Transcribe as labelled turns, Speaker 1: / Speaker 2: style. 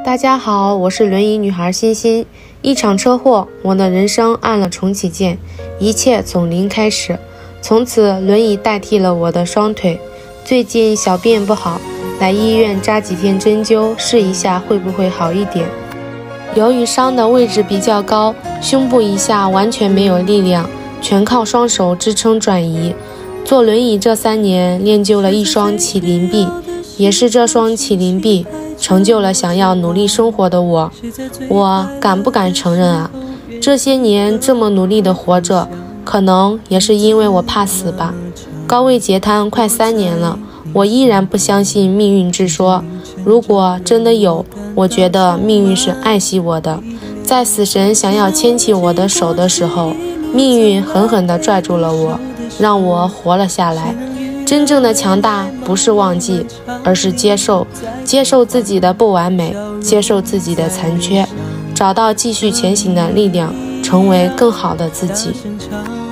Speaker 1: 大家好，我是轮椅女孩欣欣。一场车祸，我的人生按了重启键，一切从零开始。从此，轮椅代替了我的双腿。最近小便不好，来医院扎几天针灸，试一下会不会好一点。由于伤的位置比较高，胸部以下完全没有力量，全靠双手支撑转移。坐轮椅这3年，练就了一双麒麟臂，也是这双麒麟臂成就了想要努力生活的我。我敢不敢承认啊？这些年这么努力的活着，可能也是因为我怕死吧。高位截瘫快3年了，我依然不相信命运之说。如果真的有，我觉得命运是爱惜我的。在死神想要牵起我的手的时候，命运狠狠地拽住了我，让我活了下来。真正的强大不是忘记，而是接受自己的不完美，接受自己的残缺，找到继续前行的力量，成为更好的自己。